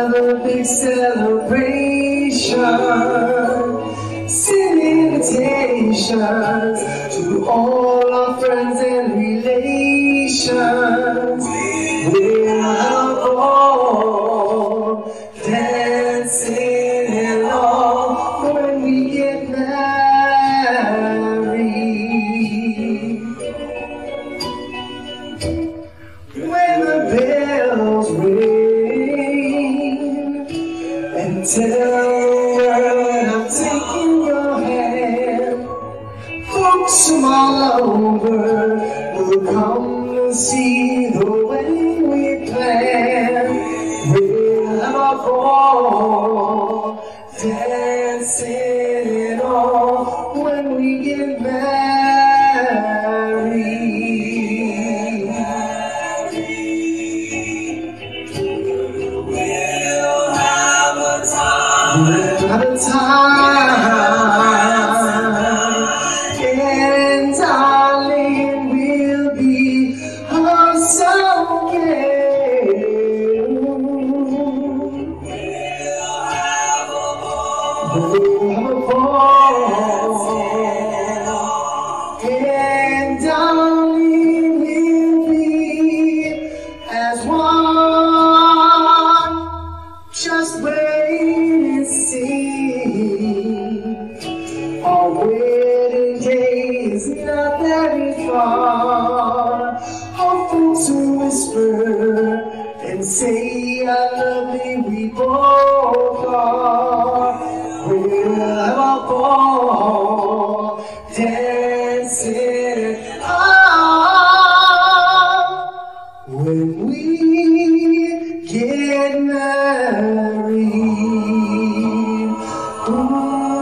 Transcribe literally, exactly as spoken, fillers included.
have a big celebration, send invitations to all our friends and relations. We'll have all dancing and all when we get married. When the bells ring and tell the world I'm taking your hand, folks from all over will come to see the wedding we planned. We'll have a ball, dancing and all when we get married. We'll have a time, and darling, we'll be awesome again. We'll have a ball, and darling, we'll be as one. Just wait and see. Our wedding day is not very far. Our folks will whisper and say how lovely we both are. We'll have a ball, dancing on when we get married. Ooh.